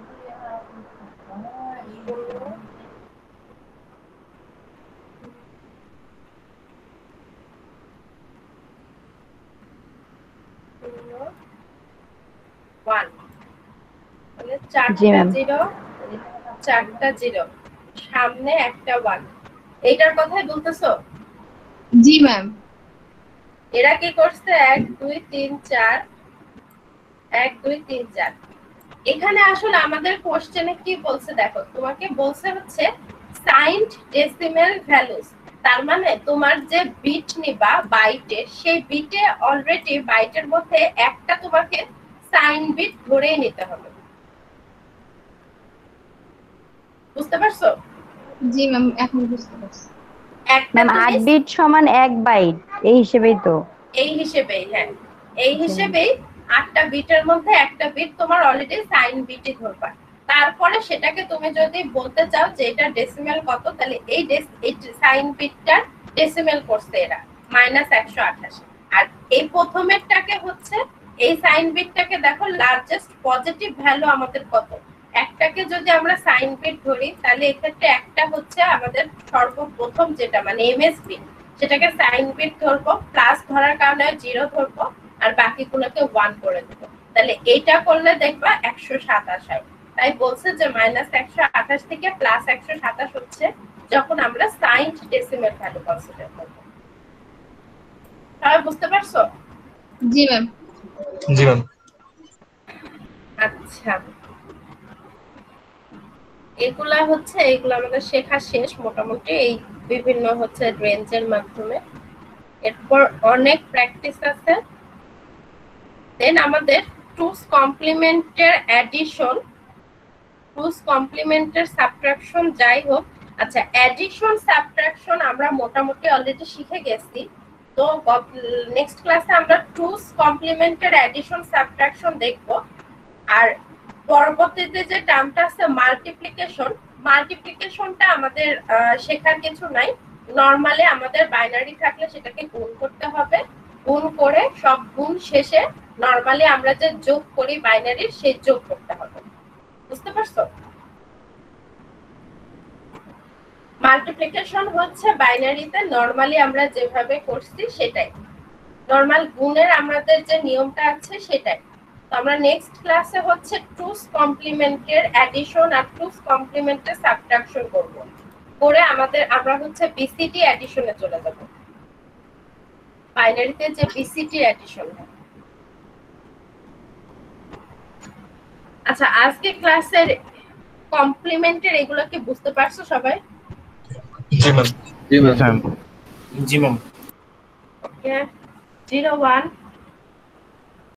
One. তাহলে জি চারটা ম্যাম। জিরো, চারটা জিরো, সামনে একটা ওয়ান, এইটার কথাই বলতেছো? জি ম্যাম। এরা কি করছে? এক দুই তিন চার, এক দুই তিন চার। এখানে আসলে আমাদের কোশ্চেনে কি বলছে দেখো, তোমাকে বলছে হচ্ছে সাইন্ড ডেসিমেল ভ্যালুস। তার মানে তোমার যে বিট নিবা বাইটে, সেই বিটে অলরেডি বাইটের মধ্যে একটা তোমাকে সাইন বিট ধরেই নিতে হবে। বুঝতে পারছো? জি ম্যাম, এখন বুঝতে পারছি। একটা ম্যাম আট তুমি বিট সমান এক বাইট, এই হিসেবেই তো। এই হিসেবেই, হ্যাঁ এই হিসেবেই আটটা বিটের মধ্যে একটা বিট তোমার অলরেডি সাইন বিটই ধরবা। তারপরে সেটাকে তুমি যদি বলতে চাও যে এটা ডেসিমেল কত, তাহলে এই সাইন বিটটার ডেসিমেল করছে এরা মাইনাস একশো আঠাশ। আর এই প্রথমেরটাকে হচ্ছে এই সাইন বিটটাকে দেখো লার্জেস্ট পজিটিভ ভ্যালু আমাদের কত, একটাকে যদি আমরা সাইন বিট ধরি তাহলে এক্ষেত্রে একটা হচ্ছে আমাদের সর্বপ্রথম যেটা মানে এমএস বিট, সেটাকে সাইন বিট ধরবো, প্লাস ধরার কারণে জিরো ধরবো আর বাকিগুলোকে ওয়ান করে দেবো। তাহলে এইটা করলে দেখবা একশো সাতাশ হয়। তাই বলছে যে মাইনাস একশো আঠাশ থেকে প্লাস একশো সাতাশ হচ্ছে যখন আমরা সাইন ডেসিমেল ভ্যালু কনসিডার করবো। সবাই বুঝতে পারছো? জি ম্যাম। জি ম্যাম। আচ্ছা, এগুলা হচ্ছে এগুলো আমাদের শেখা শেষ মোটামুটি এই বিভিন্ন হচ্ছে রেঞ্জের মাধ্যমে। এরপর অনেক প্র্যাকটিস আছে। দেন আমাদের টুস কমপ্লিমেন্টের অ্যাডিশন, টুস কমপ্লিমেন্টের সাবট্রাকশন, যাই হোক। আচ্ছা, অ্যাডিশন সাবট্রাকশন আমরা মোটামুটি অলরেডি শিখে গেছি। তো নেক্সট ক্লাসে আমরা টুস কমপ্লিমেন্টের অ্যাডিশন সাবট্রাকশন দেখব। আর পরবর্তীতে যে টার্মটা আছে মাল্টিপ্লিকেশন, মাল্টিপ্লিকেশনটা আমাদের শেখার কিছু নাই। নরমালি আমাদের বাইনারি থাকলে সেটাকে গুণ করতে হবে, গুণ করে সব গুণ শেষে নরমালি আমরা যে যোগ করি বাইনারির সেই যোগ করতে হবে। বুঝতে পারছো? মাল্টিপ্লিকেশন হচ্ছে বাইনারিতে নরমালি আমরা যেভাবে করছি সেটাই, নরমাল গুণের আমাদের যে নিয়মটা আছে সেটাই। তো আমরা নেক্সট ক্লাসে হচ্ছে টুস কমপ্লিমেন্টের অ্যাডিশন আর টুস কমপ্লিমেন্টের সাবট্রাকশন করব, করে আমাদের আমরা হচ্ছে বিসিটি অ্যাডিশনে চলে যাব, বাইনারিতে যে বিসিটি অ্যাডিশন। আচ্ছা, আজকে ক্লাসের কমপ্লিমেন্টের এগুলো কি বুঝতে পারছো সবাই? জি ম্যাম। জি ম্যাম। জি ম্যাম। Okay, zero one